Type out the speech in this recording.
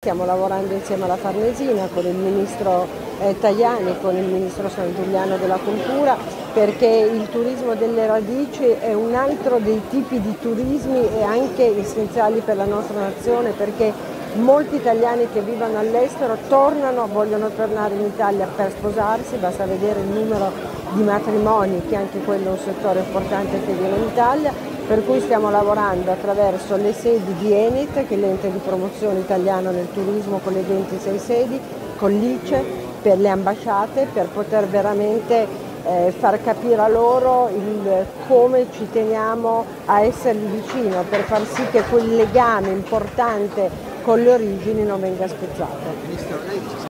stiamo lavorando insieme alla Farnesina con il ministro Tajani, con il ministro Sangiuliano della Cultura, perché il turismo delle radici è un altro dei tipi di turismi e anche essenziali per la nostra nazione, perché molti italiani che vivono all'estero vogliono tornare in Italia per sposarsi, basta vedere il numero di matrimoni, che anche quello è un settore importante che viene in Italia, per cui stiamo lavorando attraverso le sedi di Enit, che è l'ente di promozione italiano nel turismo con le 26 sedi, con l'ICE, per le ambasciate, per poter veramente far capire a loro come ci teniamo a essergli vicino, per far sì che quel legame importante con le origini non venga spezzato.